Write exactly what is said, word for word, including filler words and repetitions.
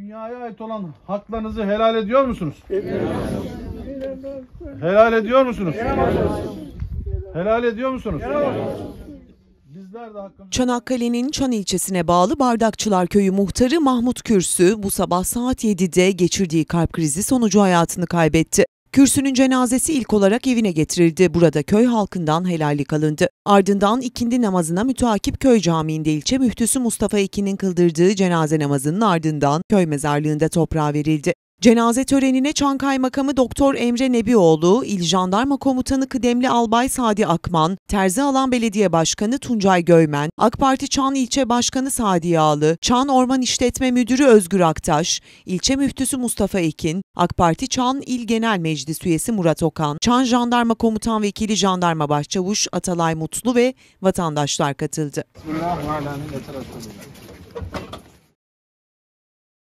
Dünyaya ait olan haklarınızı helal ediyor musunuz? Helal ediyor musunuz? Helal ediyor musunuz? Bizler de hakkımızı... Çanakkale'nin Çan ilçesine bağlı Bardakçılar Köyü muhtarı Mahmut Kürsü bu sabah saat yedide geçirdiği kalp krizi sonucu hayatını kaybetti. Kürsü'nün cenazesi ilk olarak evine getirildi. Burada köy halkından helallik alındı. Ardından ikindi namazına müteakip köy camiinde ilçe müftüsü Mustafa Ekin'in kıldırdığı cenaze namazının ardından köy mezarlığında toprağa verildi. Cenaze törenine Çan Kaymakamı Doktor Emre Nebioğlu, İl Jandarma Komutanı Kıdemli Albay Sadi Akman, Terzialan Belediye Başkanı Tuncay Göymen, AK Parti Çan İlçe Başkanı Sadi Yağlı, Çan Orman İşletme Müdürü Özgür Aktaş, İlçe Müftüsü Mustafa Ekin, AK Parti Çan İl Genel Meclis Üyesi Murat Okan, Çan Jandarma Komutan Vekili Jandarma Başçavuş Atalay Mutlu ve vatandaşlar katıldı. Bismillahirrahmanirrahim.